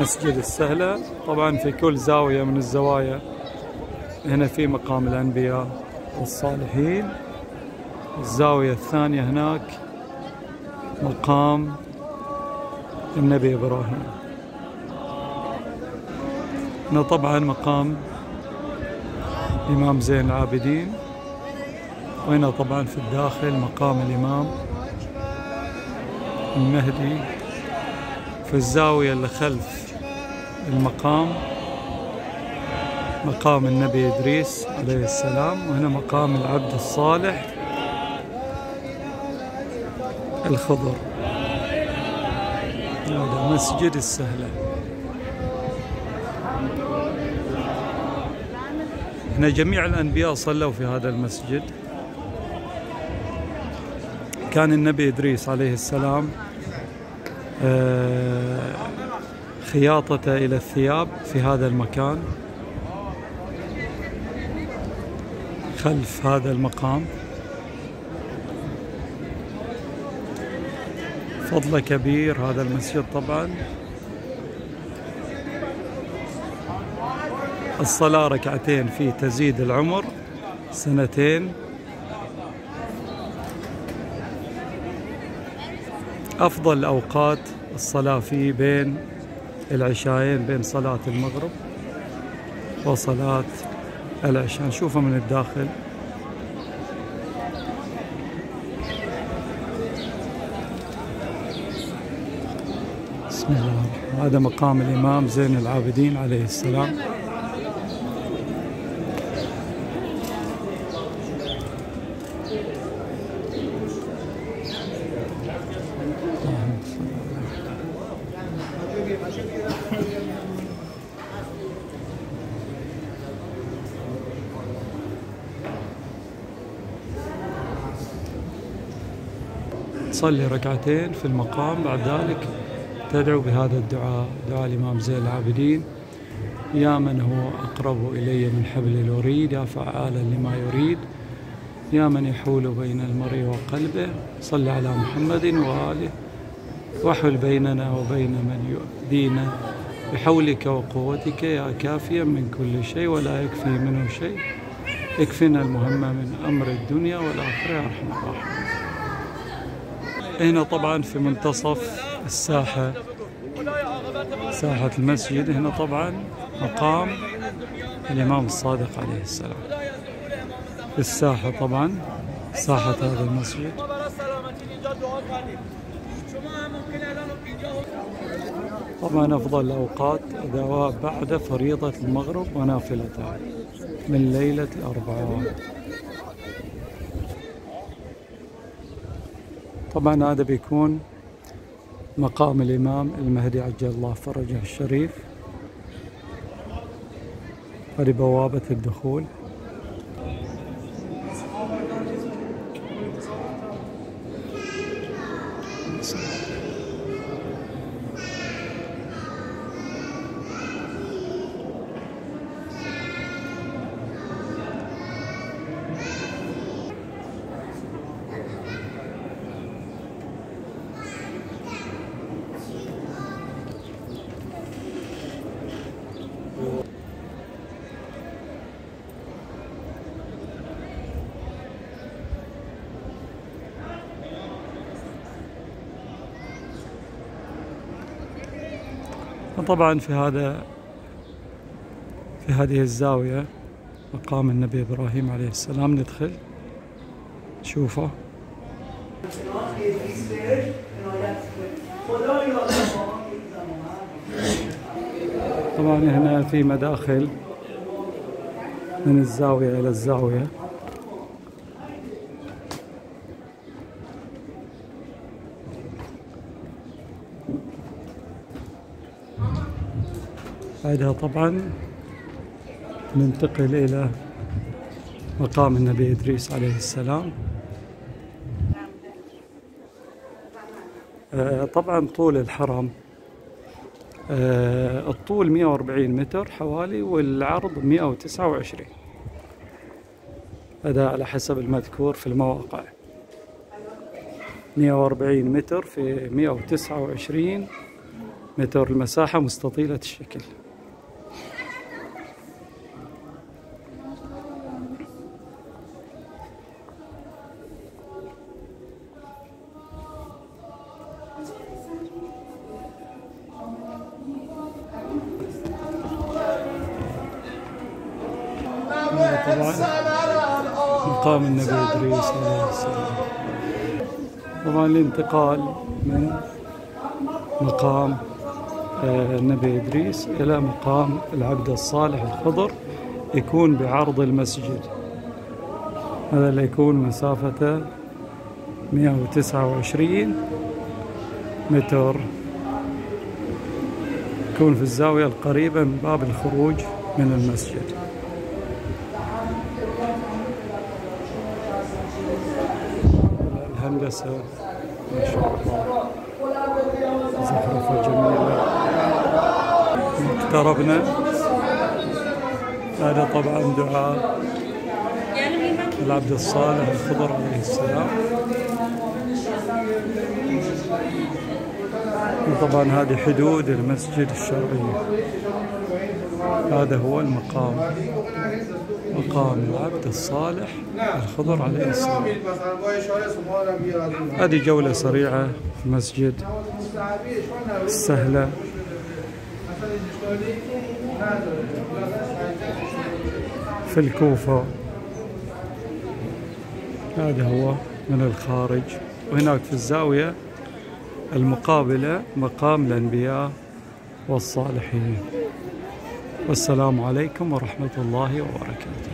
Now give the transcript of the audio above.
مسجد السهلة. طبعا في كل زاوية من الزوايا هنا في مقام الأنبياء والصالحين. الزاوية الثانية هناك مقام النبي إبراهيم. هنا طبعا مقام الإمام زين العابدين، وهنا طبعا في الداخل مقام الإمام المهدي. في الزاوية اللي خلف المقام مقام النبي إدريس عليه السلام، وهنا مقام العبد الصالح الخضر. هذا مسجد السهلة. هنا جميع الأنبياء صلوا في هذا المسجد. كان النبي إدريس عليه السلام خياطته إلى الثياب في هذا المكان خلف هذا المقام. فضله كبير هذا المسجد. طبعا الصلاة ركعتين فيه تزيد العمر 2 سنين. أفضل أوقات الصلاة فيه بين العشاءين، بين صلاة المغرب وصلاة العشاء. نشوفه من الداخل. بسم الله الرحمن الرحيم. هذا مقام الإمام زين العابدين عليه السلام. تصلي ركعتين في المقام، بعد ذلك تدعو بهذا الدعاء، دعاء الإمام زين العابدين: يا من هو أقرب إلي من حبل الوريد، يا فعالا لما يريد، يا من يحول بين المرء وقلبه، صل على محمد وآله واحول بيننا وبين من يؤذينا بحولك وقوتك يا كافيا من كل شيء ولا يكفي منه شيء، يكفينا المهم من أمر الدنيا والآخرة يا أرحم الراحمين. هنا طبعا في منتصف الساحة، ساحة المسجد، هنا طبعا مقام الإمام الصادق عليه السلام. في الساحة طبعا ساحة هذا المسجد. طبعا أفضل الأوقات الدعاء بعد فريضة المغرب ونافلتها من ليلة الأربعاء. طبعا هذا بيكون مقام الإمام المهدي عجل الله فرجه الشريف. هذه بوابة الدخول. طبعا في هذه الزاوية مقام النبي إبراهيم عليه السلام. ندخل نشوفه. طبعا هنا في مداخل من الزاوية إلى الزاوية. بعدها طبعا ننتقل إلى مقام النبي إدريس عليه السلام. طبعا طول الحرم الطول 140 متر حوالي، والعرض 129. هذا على حسب المذكور في المواقع. 140 متر في 129 متر، المساحة مستطيلة الشكل. طبعا مقام النبي إدريس عليه السلام. طبعا الانتقال من مقام النبي إدريس إلى مقام العبد الصالح الخضر يكون بعرض المسجد. هذا اللي يكون مسافته 129 متر، يكون في الزاوية القريبة من باب الخروج من المسجد. الهندسة ما شاء الله زخرفة جميلة. اقتربنا. هذا طبعا دعاء العبد الصالح الخضر عليه السلام. وطبعا هذه حدود المسجد الشرعي. هذا هو المقام، مقام العبد الصالح الخضر عليه السلام. هذه جولة سريعة في مسجد السهلة في الكوفة. هذا هو من الخارج. وهناك في الزاوية المقابلة مقام الأنبياء والصالحين. والسلام عليكم ورحمة الله وبركاته.